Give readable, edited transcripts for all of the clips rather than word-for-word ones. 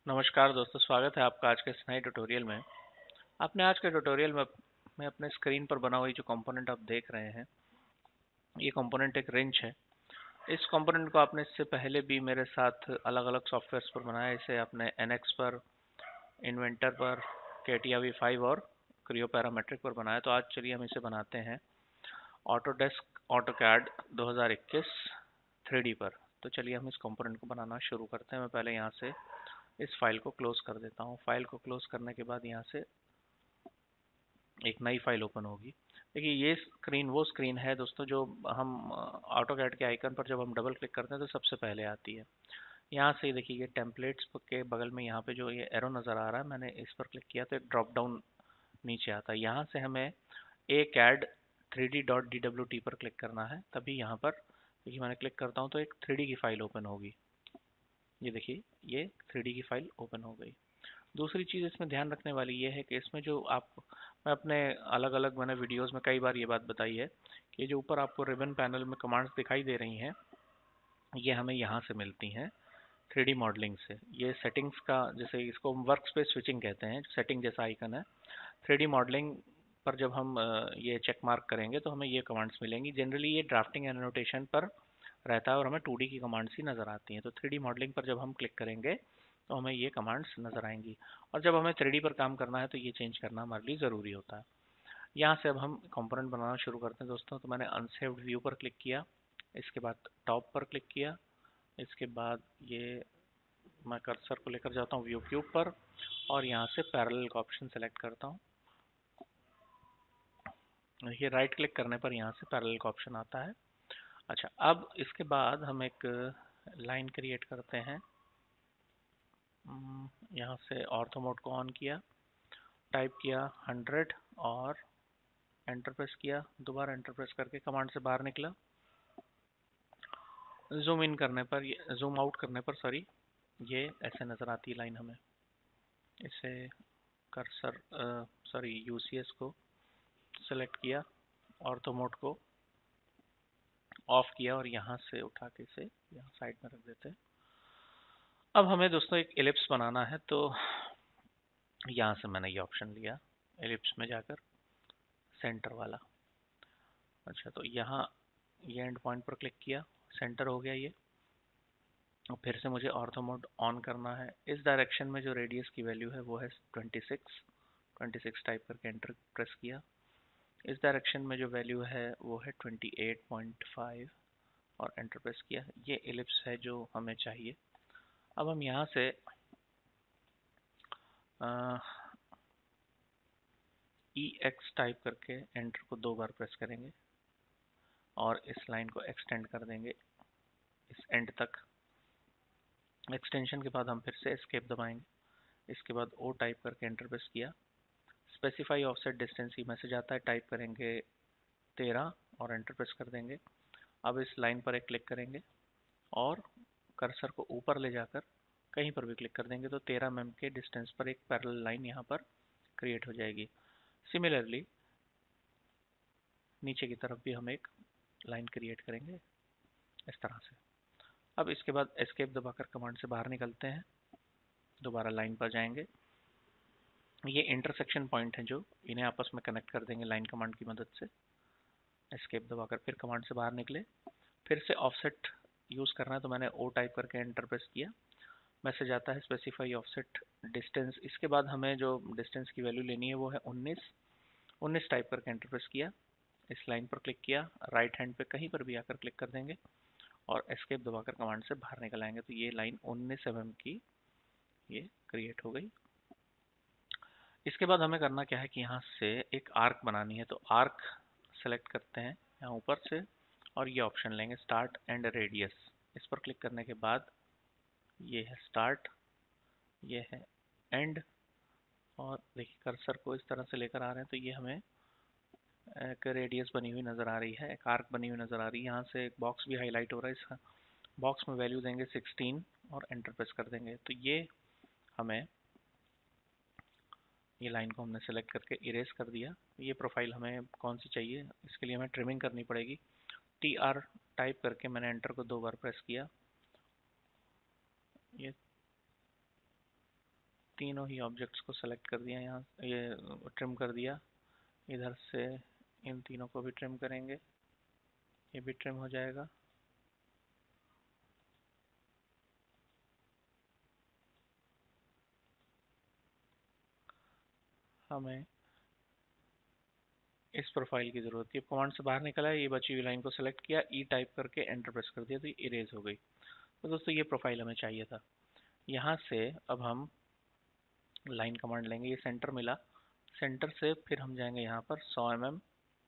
नमस्कार दोस्तों, स्वागत है आपका आज के इस नए ट्यूटोरियल में। आपने आज के ट्यूटोरियल में अपने स्क्रीन पर बना हुई जो कंपोनेंट आप देख रहे हैं, ये कंपोनेंट एक रिंच है। इस कंपोनेंट को आपने इससे पहले भी मेरे साथ अलग अलग सॉफ्टवेयर्स पर बनाया। इसे आपने एनएक्स पर, इन्वेंटर पर, केटिया V5 और क्रियो पैरामेट्रिक पर बनाया। तो आज चलिए हम इसे बनाते हैं ऑटोडेस्क ऑटोकैड 2021 3D पर। तो चलिए हम इस कंपोनेंट को बनाना शुरू करते हैं। मैं पहले यहाँ से इस फाइल को क्लोज कर देता हूँ। फाइल को क्लोज करने के बाद यहाँ से एक नई फाइल ओपन होगी। देखिए, ये स्क्रीन वो स्क्रीन है दोस्तों जो हम ऑटोकैड के आइकन पर जब हम डबल क्लिक करते हैं तो सबसे पहले आती है। यहाँ से देखिए, ये टेम्पलेट्स के बगल में यहाँ पे जो ये एरो नज़र आ रहा है, मैंने इस पर क्लिक किया तो एक ड्रॉप डाउन नीचे आता है। यहाँ से हमें ए कैड 3D.dwt पर क्लिक करना है। तभी यहाँ पर देखिए, मैंने क्लिक करता हूँ तो एक 3D की फाइल ओपन होगी। ये देखिए, ये 3D की फाइल ओपन हो गई। दूसरी चीज़ इसमें ध्यान रखने वाली ये है कि इसमें जो आप, मैं अपने अलग अलग मैंने वीडियोस में कई बार ये बात बताई है कि जो ऊपर आपको रिबन पैनल में कमांड्स दिखाई दे रही हैं, ये हमें यहाँ से मिलती हैं 3D मॉडलिंग से। ये सेटिंग्स का, जैसे इसको वर्क स्पेस स्विचिंग कहते हैं, सेटिंग जैसा आइकन है। 3D मॉडलिंग पर जब हम ये चेक मार्क करेंगे तो हमें ये कमांड्स मिलेंगी। जनरली ये ड्राफ्टिंग एनोटेशन पर रहता है और हमें 2D की कमांड्स ही नज़र आती हैं। तो 3D मॉडलिंग पर जब हम क्लिक करेंगे तो हमें ये कमांड्स नज़र आएंगी। और जब हमें 3D पर काम करना है तो ये चेंज करना हमारे लिए ज़रूरी होता है। यहाँ से अब हम कंपोनेंट बनाना शुरू करते हैं दोस्तों। तो मैंने अनसेव्ड व्यू पर क्लिक किया, इसके बाद टॉप पर क्लिक किया, इसके बाद ये मैं कर्सर को लेकर जाता हूँ व्यू क्यूब पर और यहाँ से पैरेलल का ऑप्शन सेलेक्ट करता हूँ। ये राइट क्लिक करने पर यहाँ से पैरेलल का ऑप्शन आता है। अच्छा, अब इसके बाद हम एक लाइन क्रिएट करते हैं। यहाँ से ऑर्थो मोड को ऑन किया, टाइप किया 100 और एंटर प्रेस किया। दोबारा एंटर प्रेस करके कमांड से बाहर निकला। जूम इन करने पर, जूम आउट करने पर सॉरी, ये ऐसे नज़र आती है लाइन हमें। इसे कर्सर सॉरी यूसीएस को सेलेक्ट किया, ऑर्थो मोड को ऑफ किया और यहाँ से उठा के इसे यहाँ साइड में रख देते हैं। अब हमें दोस्तों एक एलिप्स बनाना है, तो यहाँ से मैंने ये ऑप्शन लिया, एलिप्स में जाकर सेंटर वाला। अच्छा, तो यहाँ ये एंड पॉइंट पर क्लिक किया, सेंटर हो गया ये। और फिर से मुझे ऑर्थो मोड ऑन करना है। इस डायरेक्शन में जो रेडियस की वैल्यू है वो है 26 टाइप करके एंटर प्रेस किया। इस डायरेक्शन में जो वैल्यू है वो है 28.5 और एंटर प्रेस किया। ये एलिप्स है जो हमें चाहिए। अब हम यहाँ से EX टाइप करके एंटर को 2 बार प्रेस करेंगे और इस लाइन को एक्सटेंड कर देंगे इस एंड तक। एक्सटेंशन के बाद हम फिर से एस्केप दबाएंगे। इसके बाद O टाइप करके एंटर प्रेस किया। स्पेसिफाई ऑफसेट डिस्टेंस की मैसेज आता है, टाइप करेंगे 13 और एंटर प्रेस कर देंगे। अब इस लाइन पर एक क्लिक करेंगे और कर्सर को ऊपर ले जाकर कहीं पर भी क्लिक कर देंगे तो 13 mm के डिस्टेंस पर एक पैरेलल लाइन यहाँ पर क्रिएट हो जाएगी। सिमिलरली नीचे की तरफ भी हम एक लाइन क्रिएट करेंगे इस तरह से। अब इसके बाद एस्केप दबाकर कमांड से बाहर निकलते हैं, दोबारा लाइन पर जाएंगे। ये इंटरसेक्शन पॉइंट हैं जो इन्हें आपस में कनेक्ट कर देंगे लाइन कमांड की मदद से। एस्केप दबाकर फिर कमांड से बाहर निकले। फिर से ऑफसेट यूज़ करना है तो मैंने O टाइप करके एंटर प्रेस किया। मैसेज आता है स्पेसिफाई ऑफसेट डिस्टेंस। इसके बाद हमें जो डिस्टेंस की वैल्यू लेनी है वो है 19 टाइप करके एंटर प्रेस किया। इस लाइन पर क्लिक किया, राइट हैंड पे कहीं पर भी आकर क्लिक कर देंगे और एस्केप दबाकर कमांड से बाहर निकल आएंगे तो ये लाइन 19 mm की ये क्रिएट हो गई। इसके बाद हमें करना क्या है कि यहाँ से एक आर्क बनानी है। तो आर्क सेलेक्ट करते हैं यहाँ ऊपर से और ये ऑप्शन लेंगे स्टार्ट एंड रेडियस। इस पर क्लिक करने के बाद ये है स्टार्ट, ये है एंड, और देखिए कर्सर को इस तरह से लेकर आ रहे हैं तो ये हमें एक रेडियस बनी हुई नज़र आ रही है, एक आर्क बनी हुई नज़र आ रही है। यहाँ से एक बॉक्स भी हाईलाइट हो रहा है, इस बॉक्स में वैल्यू देंगे 16 और एंटर प्रेस कर देंगे तो ये हमें, ये लाइन को हमने सेलेक्ट करके इरेज कर दिया। ये प्रोफाइल हमें कौन सी चाहिए, इसके लिए हमें ट्रिमिंग करनी पड़ेगी। TR टाइप करके मैंने एंटर को 2 बार प्रेस किया। ये तीनों ही ऑब्जेक्ट्स को सेलेक्ट कर दिया, यहाँ ये ट्रिम कर दिया। इधर से इन तीनों को भी ट्रिम करेंगे, ये भी ट्रिम हो जाएगा। हमें इस प्रोफाइल की जरूरत थी। कमांड से बाहर निकला है, ये बची हुई लाइन को सेलेक्ट किया, ई टाइप करके एंटर प्रेस कर दिया तो ये इरेज हो गई। तो दोस्तों ये प्रोफाइल हमें चाहिए था। यहाँ से अब हम लाइन कमांड लेंगे, ये सेंटर मिला, सेंटर से फिर हम जाएंगे यहाँ पर 100 mm।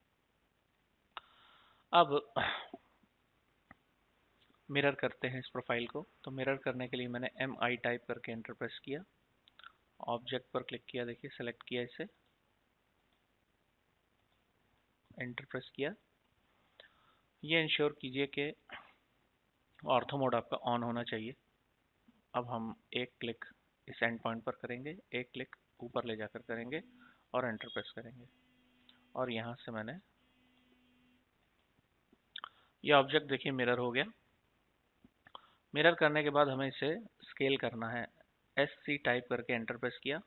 अब मिरर करते हैं इस प्रोफाइल को। तो मिरर करने के लिए मैंने MI टाइप करके एंटर प्रेस किया, ऑब्जेक्ट पर क्लिक किया, देखिए सेलेक्ट किया, इसे एंटर प्रेस किया। ये इंश्योर कीजिए कि ऑर्थो मोड आपका ऑन होना चाहिए। अब हम एक क्लिक इस एंड पॉइंट पर करेंगे, एक क्लिक ऊपर ले जाकर करेंगे और एंटर प्रेस करेंगे। और यहाँ से मैंने ये ऑब्जेक्ट देखिए मिरर हो गया। मिरर करने के बाद हमें इसे स्केल करना है, SC टाइप करके एंटर प्रेस किया।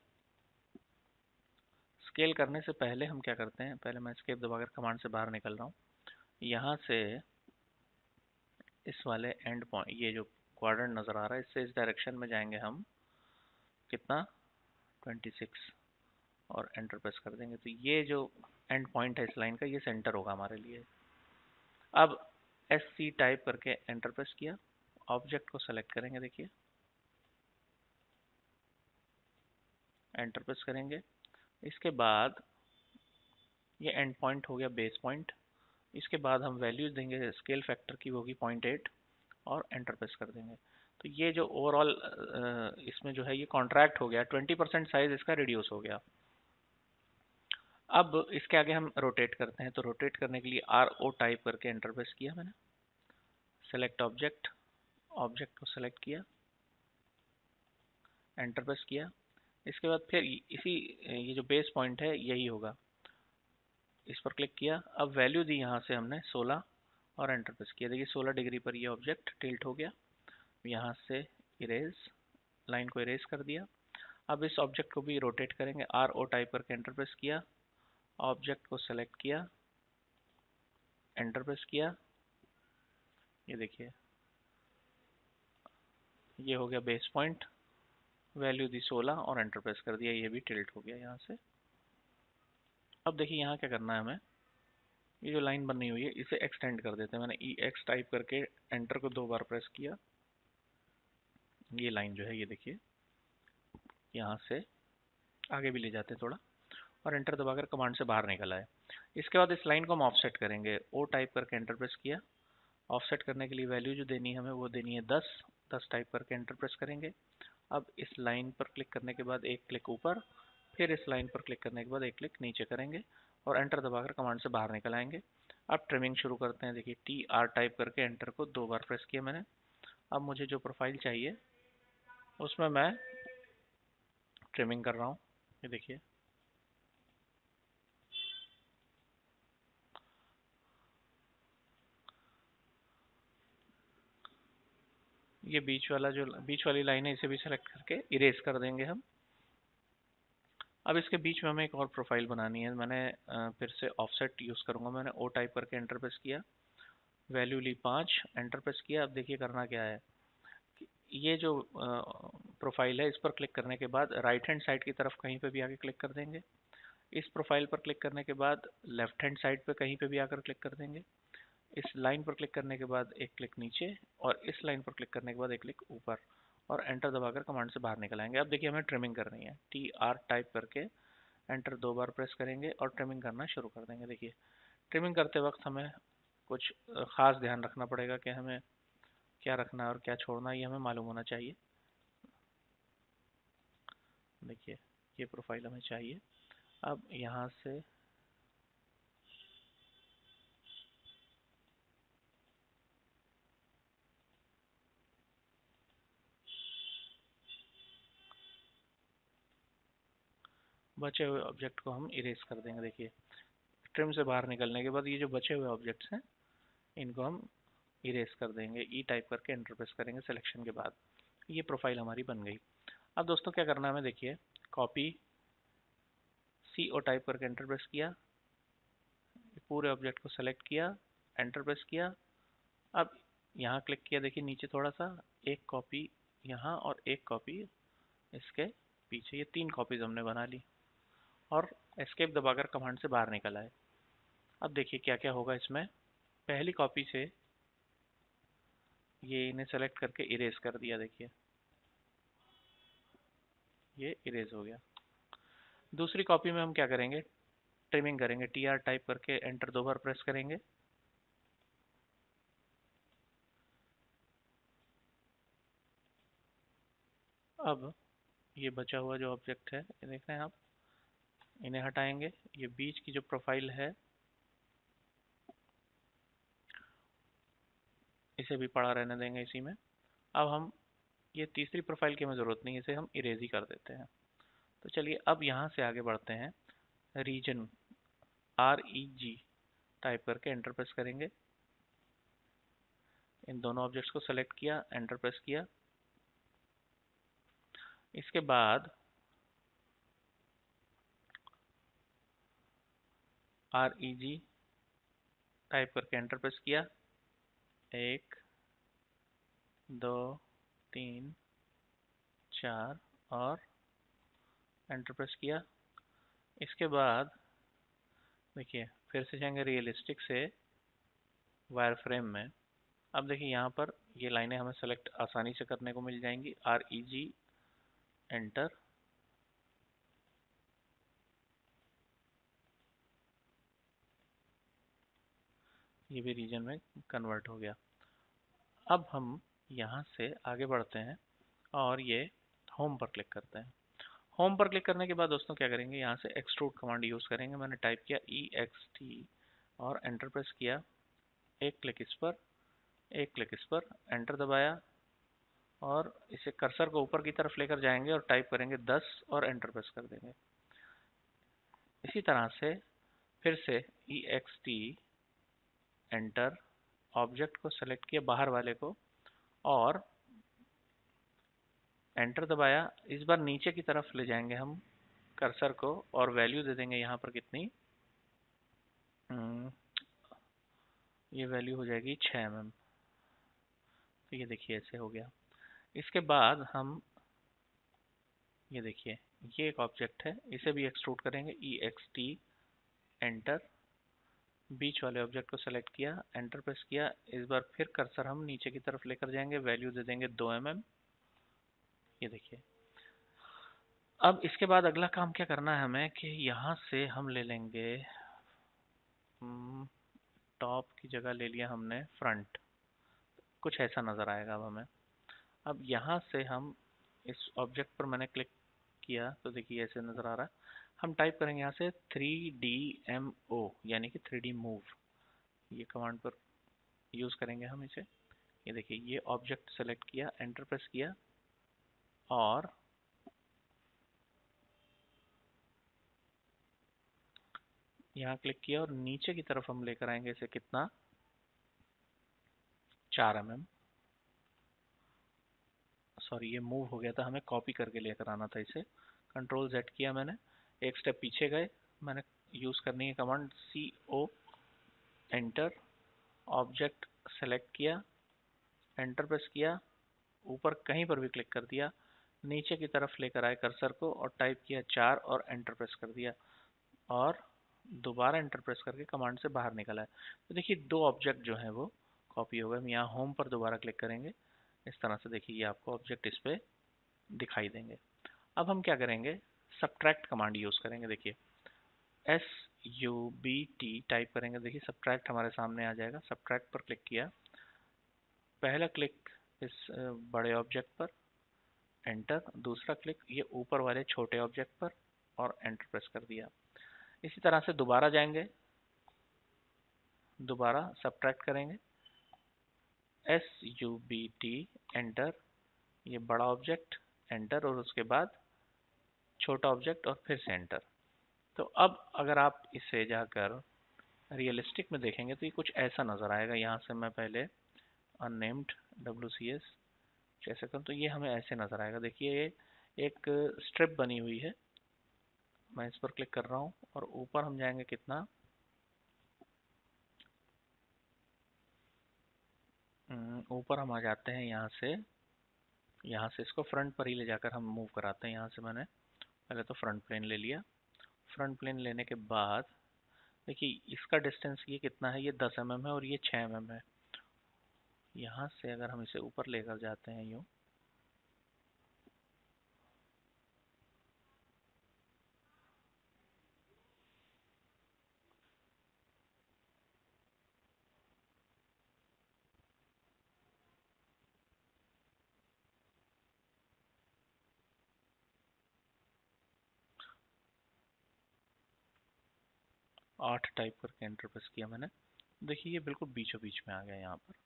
स्केल करने से पहले हम क्या करते हैं, पहले मैं एस्केप दबाकर कमांड से बाहर निकल रहा हूँ। यहाँ से इस वाले एंड पॉइंट, ये जो क्वाड्रेंट नज़र आ रहा है, इससे इस डायरेक्शन में जाएंगे हम, कितना 26, और एंटर प्रेस कर देंगे। तो ये जो एंड पॉइंट है इस लाइन का, ये सेंटर होगा हमारे लिए। अब SC टाइप करके एंटर प्रेस किया, ऑब्जेक्ट को सेलेक्ट करेंगे, देखिए एंटर प्रेस करेंगे। इसके बाद ये एंड पॉइंट हो गया बेस पॉइंट। इसके बाद हम वैल्यूज देंगे स्केल फैक्टर की, होगी 0.8, और एंटर प्रेस कर देंगे। तो ये जो ओवरऑल इसमें जो है ये कॉन्ट्रैक्ट हो गया, 20% साइज इसका रिड्यूस हो गया। अब इसके आगे हम रोटेट करते हैं। तो रोटेट करने के लिए RO टाइप करके एंटर प्रेस किया मैंने, सेलेक्ट ऑब्जेक्ट, ऑब्जेक्ट को सेलेक्ट किया, एंटर प्रेस किया। इसके बाद फिर इसी ये जो बेस पॉइंट है यही होगा, इस पर क्लिक किया। अब वैल्यू दी यहाँ से हमने 16 और एंटर प्रेस किया। देखिए 16 डिग्री पर ये ऑब्जेक्ट टिल्ट हो गया। यहाँ से इरेज, लाइन को इरेज कर दिया। अब इस ऑब्जेक्ट को भी रोटेट करेंगे, RO टाइप करके एंटर प्रेस किया, ऑब्जेक्ट को सेलेक्ट किया, एंटर प्रेस किया। ये देखिए ये हो गया बेस पॉइंट, वैल्यू दी 16 और एंटर प्रेस कर दिया, ये भी टिल्ट हो गया यहाँ से। अब देखिए यहाँ क्या करना है हमें, ये जो लाइन बनी हुई है इसे एक्सटेंड कर देते हैं। मैंने EX टाइप करके एंटर को 2 बार प्रेस किया, ये लाइन जो है ये देखिए यहाँ से आगे भी ले जाते हैं थोड़ा, और एंटर दबाकर कमांड से बाहर निकला है। इसके बाद इस लाइन को हम ऑफसेट करेंगे, O टाइप करके एंटर प्रेस किया। ऑफसेट करने के लिए वैल्यू जो देनी है हमें वो देनी है 10 टाइप करके एंटर प्रेस करेंगे। अब इस लाइन पर क्लिक करने के बाद एक क्लिक ऊपर, फिर इस लाइन पर क्लिक करने के बाद एक क्लिक नीचे करेंगे और एंटर दबाकर कमांड से बाहर निकल आएंगे। अब ट्रिमिंग शुरू करते हैं। देखिए TR टाइप करके एंटर को 2 बार प्रेस किया मैंने। अब मुझे जो प्रोफाइल चाहिए उसमें मैं ट्रिमिंग कर रहा हूँ, ये देखिए ये बीच वाला जो बीच वाली लाइन है इसे भी सेलेक्ट करके इरेज कर देंगे हम। अब इसके बीच में हमें एक और प्रोफाइल बनानी है। मैंने फिर से ऑफसेट यूज़ करूँगा। मैंने O टाइप करके एंटर प्रेस किया, वैल्यू ली 5, एंटर प्रेस किया। अब देखिए करना क्या है, ये जो प्रोफाइल है इस पर क्लिक करने के बाद राइट हैंड साइड की तरफ कहीं पे भी आके क्लिक कर देंगे। इस प्रोफाइल पर क्लिक करने के बाद लेफ्ट हैंड साइड पे कहीं पे भी आकर क्लिक कर देंगे। इस लाइन पर क्लिक करने के बाद एक क्लिक नीचे, और इस लाइन पर क्लिक करने के बाद एक क्लिक ऊपर, और एंटर दबाकर कमांड से बाहर निकल आएंगे। अब देखिए हमें ट्रिमिंग करनी है, TR टाइप करके एंटर 2 बार प्रेस करेंगे और ट्रिमिंग करना शुरू कर देंगे। देखिए ट्रिमिंग करते वक्त हमें कुछ खास ध्यान रखना पड़ेगा कि हमें क्या रखना है और क्या छोड़ना है, ये हमें मालूम होना चाहिए। देखिए ये प्रोफाइल हमें चाहिए। अब यहाँ से बचे हुए ऑब्जेक्ट को हम इरेज कर देंगे। देखिए ट्रिम से बाहर निकलने के बाद ये जो बचे हुए ऑब्जेक्ट्स हैं इनको हम इरेज कर देंगे, ई टाइप करके एंटर प्रेस करेंगे सिलेक्शन के बाद। ये प्रोफाइल हमारी बन गई। अब दोस्तों क्या करना है हमें, देखिए कॉपी सी ओ टाइप करके एंटर प्रेस किया, पूरे ऑब्जेक्ट को सेलेक्ट किया, एंटर प्रेस किया। अब यहाँ क्लिक किया, देखिए नीचे थोड़ा सा, एक कॉपी यहाँ और एक कॉपी इसके पीछे, ये 3 कॉपीज हमने बना ली और एस्केप दबाकर कमांड से बाहर निकल आए। अब देखिए क्या क्या होगा इसमें। पहली कॉपी से ये इन्हें सेलेक्ट करके इरेज कर दिया, देखिए ये इरेज हो गया। दूसरी कॉपी में हम क्या करेंगे, ट्रिमिंग करेंगे, टी आर टाइप करके एंटर 2 बार प्रेस करेंगे। अब ये बचा हुआ जो ऑब्जेक्ट है, ये देख रहे हैं आप, इन्हें हटाएंगे। ये बीच की जो प्रोफाइल है इसे भी पड़ा रहने देंगे इसी में। अब हम ये तीसरी प्रोफाइल की हमें ज़रूरत नहीं, इसे हम इरेज ही कर देते हैं। तो चलिए अब यहाँ से आगे बढ़ते हैं। रीजन REG टाइप करके एंटर प्रेस करेंगे। इन दोनों ऑब्जेक्ट्स को सेलेक्ट किया, एंटर प्रेस किया। इसके बाद REG टाइप करके एंटर प्रेस किया, 1 2 3 4 और एंटर प्रेस किया। इसके बाद देखिए फिर से जाएंगे रियलिस्टिक से वायर फ्रेम में। अब देखिए यहाँ पर ये लाइनें हमें सेलेक्ट आसानी से करने को मिल जाएंगी। REG एंटर, ये भी रीजन में कन्वर्ट हो गया। अब हम यहाँ से आगे बढ़ते हैं और ये होम पर क्लिक करते हैं। होम पर क्लिक करने के बाद दोस्तों क्या करेंगे, यहाँ से एक्सट्रूड कमांड यूज़ करेंगे। मैंने टाइप किया EXT और एंटर प्रेस किया। एक क्लिक इस पर, एक क्लिक इस पर, एंटर दबाया और इसे कर्सर को ऊपर की तरफ लेकर जाएंगे और टाइप करेंगे 10 और एंटर प्रेस कर देंगे। इसी तरह से फिर से EXT एंटर, ऑब्जेक्ट को सेलेक्ट किया बाहर वाले को और एंटर दबाया। इस बार नीचे की तरफ ले जाएंगे हम कर्सर को और वैल्यू दे देंगे यहाँ पर कितनी, ये वैल्यू हो जाएगी 6 mm। तो ये देखिए ऐसे हो गया। इसके बाद हम ये देखिए ये एक ऑब्जेक्ट है, इसे भी एक्सट्रूड करेंगे। EXT एंटर, बीच वाले ऑब्जेक्ट को सेलेक्ट किया, एंटर प्रेस किया। इस बार फिर कर्सर हम नीचे की तरफ लेकर जाएंगे, वैल्यू दे देंगे 2 mm। ये देखिए। अब इसके बाद अगला काम क्या करना है हमें कि यहाँ से हम ले लेंगे, टॉप की जगह ले लिया हमने फ्रंट, कुछ ऐसा नज़र आएगा अब हमें। अब यहाँ से हम इस ऑब्जेक्ट पर मैंने क्लिक किया तो देखिए ऐसे नज़र आ रहा है। हम टाइप करेंगे यहाँ से 3DMO यानी कि 3D मूव, ये कमांड पर यूज़ करेंगे हम इसे। ये देखिए ये ऑब्जेक्ट सेलेक्ट किया, एंटर प्रेस किया और यहाँ क्लिक किया और नीचे की तरफ हम लेकर आएंगे इसे कितना, 4 mm। सॉरी ये मूव हो गया था, हमें कॉपी करके लेकर आना था इसे। कंट्रोल Z किया मैंने, एक स्टेप पीछे गए, मैंने यूज़ करनी है command CO enter, object select किया, एंटर प्रेस किया, ऊपर कहीं पर भी क्लिक कर दिया, नीचे की तरफ लेकर आए कर्सर को और टाइप किया 4 और एंटर प्रेस कर दिया और दोबारा एंटर प्रेस करके कमांड से बाहर निकला है। तो देखिए 2 ऑब्जेक्ट जो हैं वो कॉपी हो गए। हम यहाँ होम पर दोबारा क्लिक करेंगे, इस तरह से देखिए ये आपको ऑब्जेक्ट इस पे दिखाई देंगे। अब हम क्या करेंगे, सब्ट्रैक्ट कमांड यूज़ करेंगे। देखिए SUBT टाइप करेंगे, देखिए सब्ट्रैक्ट हमारे सामने आ जाएगा। सब्ट्रैक्ट पर क्लिक किया, पहला क्लिक इस बड़े ऑब्जेक्ट पर, एंटर, दूसरा क्लिक ये ऊपर वाले छोटे ऑब्जेक्ट पर और एंटर प्रेस कर दिया। इसी तरह से दोबारा जाएंगे, दोबारा सब्ट्रैक्ट करेंगे, SUBT एंटर, ये बड़ा ऑब्जेक्ट एंटर और उसके बाद छोटा ऑब्जेक्ट और फिर से एंटर। तो अब अगर आप इसे जाकर रियलिस्टिक में देखेंगे तो ये कुछ ऐसा नज़र आएगा। यहाँ से मैं पहले अननेम्ड WCS जैसे करूँ तो ये हमें ऐसे नज़र आएगा। देखिए एक स्ट्रिप बनी हुई है। मैं इस पर क्लिक कर रहा हूँ और ऊपर हम जाएंगे कितना, ऊपर हम आ जाते हैं यहाँ से इसको फ्रंट पर ही ले जाकर हम मूव कराते हैं। यहाँ से मैंने पहले तो फ्रंट प्लेन ले लिया। फ्रंट प्लेन लेने के बाद देखिए इसका डिस्टेंस ये कितना है, ये 10 mm है और ये 6 mm है। यहाँ से अगर हम इसे ऊपर लेकर जाते हैं यूँ, 8 टाइप करके एंटर प्रेस किया मैंने। देखिए ये बिल्कुल बीचों बीच में आ गया यहाँ पर।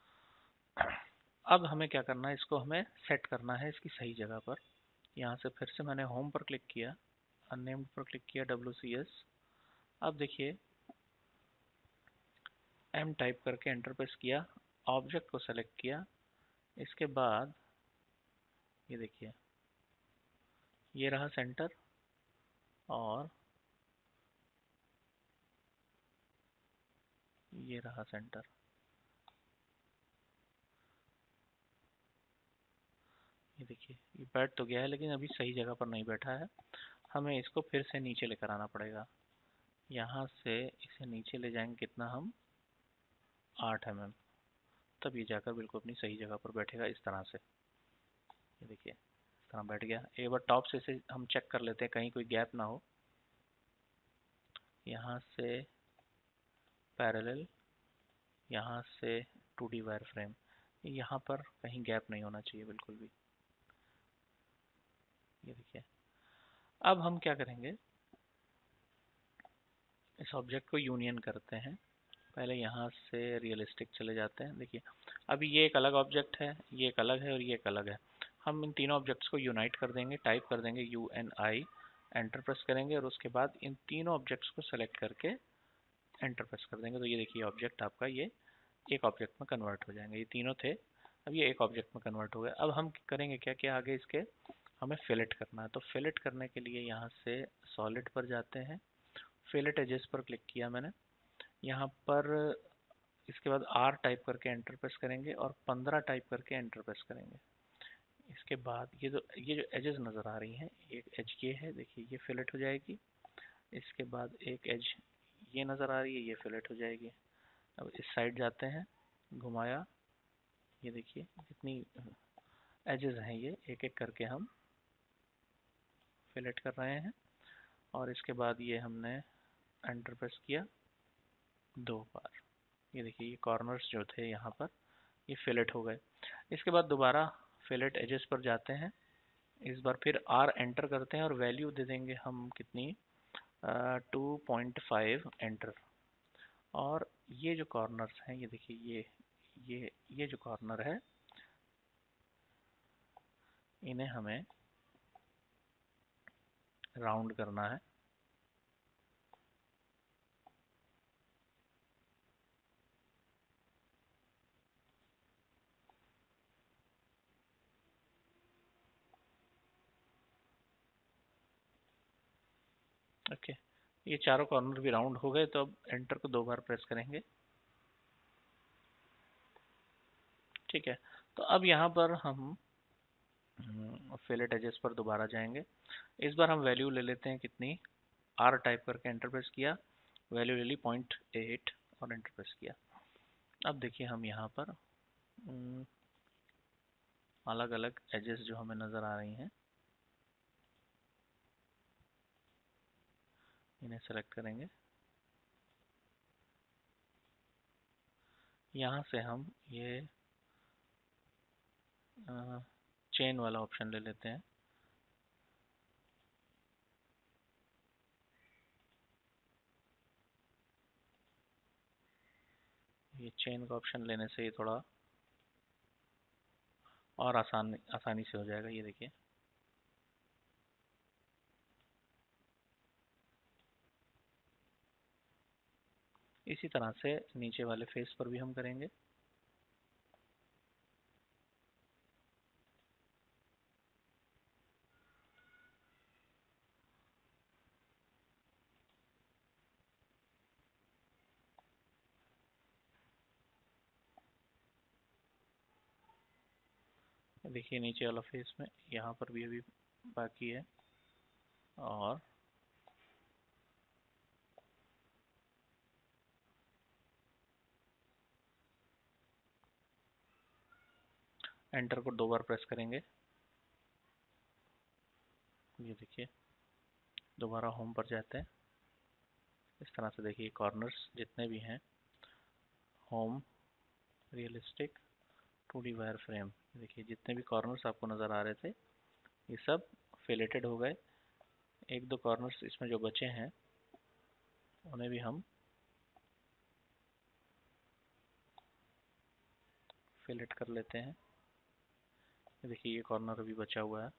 अब हमें क्या करना है, इसको हमें सेट करना है इसकी सही जगह पर। यहाँ से फिर से मैंने होम पर क्लिक किया, अननेम्ड पर क्लिक किया, WCS। अब देखिए M टाइप करके एंटर प्रेस किया, ऑब्जेक्ट को सेलेक्ट किया। इसके बाद ये देखिए ये रहा सेंटर और ये रहा सेंटर। ये देखिए ये बैठ तो गया है लेकिन अभी सही जगह पर नहीं बैठा है। हमें इसको फिर से नीचे लेकर आना पड़ेगा। यहाँ से इसे नीचे ले जाएंगे कितना हम, 8 mm। तब ये जाकर बिल्कुल अपनी सही जगह पर बैठेगा इस तरह से। ये देखिए इस तरह बैठ गया। एक बार टॉप से इसे हम चेक कर लेते हैं कहीं कोई गैप ना हो। यहाँ से पैरेलल, यहाँ से 2D वायर फ्रेम, यहाँ पर कहीं गैप नहीं होना चाहिए बिल्कुल भी। ये देखिए अब हम क्या करेंगे, इस ऑब्जेक्ट को यूनियन करते हैं। पहले यहाँ से रियलिस्टिक चले जाते हैं। देखिए अभी ये एक अलग ऑब्जेक्ट है, ये एक अलग है और ये एक अलग है। हम इन तीनों ऑब्जेक्ट्स को यूनाइट कर देंगे, टाइप कर देंगे UNI, एंटर प्रेस करेंगे और उसके बाद इन तीनों ऑब्जेक्ट्स को सेलेक्ट करके एंटर प्रेस कर देंगे। तो ये देखिए ऑब्जेक्ट आपका ये एक ऑब्जेक्ट में कन्वर्ट हो जाएंगे। ये तीनों थे, अब ये एक ऑब्जेक्ट में कन्वर्ट हो गए। अब हम करेंगे क्या क्या आगे इसके, हमें फिलेट करना है। तो फिलेट करने के लिए यहाँ से सॉलिड पर जाते हैं, फिलेट एजेस पर क्लिक किया मैंने। यहाँ पर इसके बाद R टाइप करके एंटर प्रेस करेंगे और 15 टाइप करके एंटर प्रेस करेंगे। इसके बाद ये जो एजेस नज़र आ रही हैं, एक एज ये है देखिए ये फिलेट हो जाएगी। इसके बाद एक एज ये नज़र आ रही है, ये फिलेट हो जाएगी। अब इस साइड जाते हैं, घुमाया, ये देखिए जितनी एजेस हैं ये एक एक करके हम फिलेट कर रहे हैं। और इसके बाद ये हमने एंटर प्रेस किया 2 बार। ये देखिए ये कॉर्नर्स जो थे यहाँ पर ये फिलेट हो गए। इसके बाद दोबारा फिलेट एजेस पर जाते हैं, इस बार फिर R एंटर करते हैं और वैल्यू दे देंगे हम कितनी, 2.5 एंटर। और ये जो कॉर्नर्स हैं ये देखिए ये जो कॉर्नर है इन्हें हमें राउंड करना है। ओके ये चारों कॉर्नर भी राउंड हो गए। तो अब एंटर को 2 बार प्रेस करेंगे, ठीक है। तो अब यहाँ पर हम फिलेट एजेस पर दोबारा जाएंगे। इस बार हम वैल्यू ले लेते हैं कितनी, R टाइप करके एंटर प्रेस किया, वैल्यू ले ली 0.8 और एंटर प्रेस किया। अब देखिए हम यहाँ पर अलग अलग एजेस जो हमें नज़र आ रही हैं इन्हें सेलेक्ट करेंगे। यहाँ से हम ये चेन वाला ऑप्शन ले लेते हैं। ये चेन का ऑप्शन लेने से ये थोड़ा और आसानी से हो जाएगा। ये देखिए इसी तरह से नीचे वाले फेस पर भी हम करेंगे। देखिए नीचे वाला फेस में यहाँ पर भी अभी बाकी है। और एंटर को 2 बार प्रेस करेंगे। ये देखिए दोबारा होम पर जाते हैं। इस तरह से देखिए कॉर्नर्स जितने भी हैं, home, realistic, 2D wire frame, देखिए जितने भी कॉर्नर्स आपको नज़र आ रहे थे ये सब फिलेटेड हो गए। 1-2 कॉर्नर्स इसमें जो बचे हैं उन्हें भी हम फिलेट कर लेते हैं। देखिए ये कॉर्नर अभी बचा हुआ है।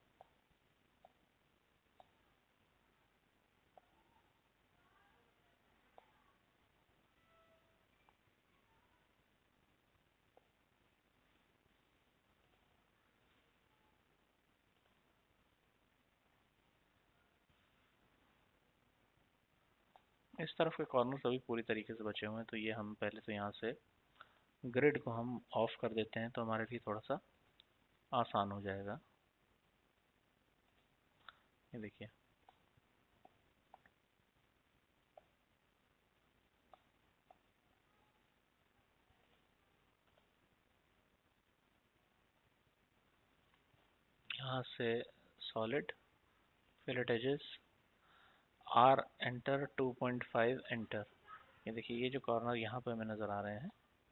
इस तरफ के कॉर्नर्स अभी पूरी तरीके से बचे हुए हैं, तो ये हम पहले तो यहाँ से ग्रिड को हम ऑफ कर देते हैं तो हमारे लिए थोड़ा सा आसान हो जाएगा। ये देखिए यहाँ से solid, fillet edges, R enter, 2.5 enter. ये देखिए ये जो कॉर्नर यहाँ पे हमें नज़र आ रहे हैं,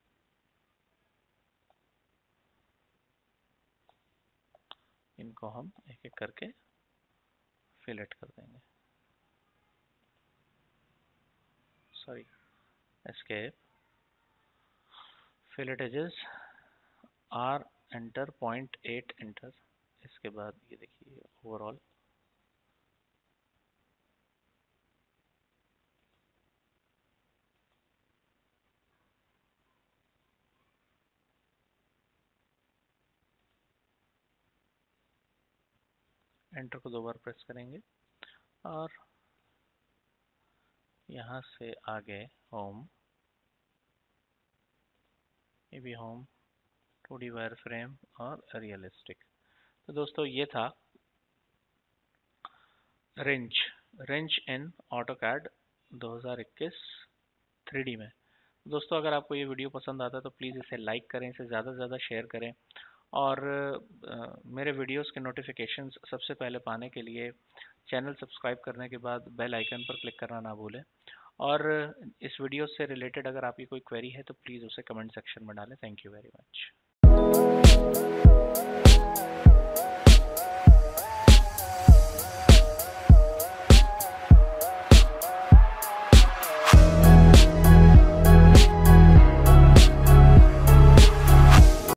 इनको हम एक एक करके फिलेट कर देंगे। Sorry, escape, fillet edges, R enter, 0.8 enter. इसके बाद ये देखिए ओवरऑल एंटर को 2 बार प्रेस करेंगे और यहाँ से आगे होम, ये भी होम, 2D वायर फ्रेम और रियलिस्टिक। तो दोस्तों ये था रेंच इन ऑटोकैड 2021 3D में। दोस्तों अगर आपको ये वीडियो पसंद आता है तो प्लीज़ इसे लाइक करें, इसे ज़्यादा से ज़्यादा शेयर करें और मेरे वीडियोस के नोटिफिकेशंस सबसे पहले पाने के लिए चैनल सब्सक्राइब करने के बाद बेल आइकन पर क्लिक करना ना भूलें। और इस वीडियो से रिलेटेड अगर आपकी कोई क्वेरी है तो प्लीज़ उसे कमेंट सेक्शन में डालें। Thank you very much.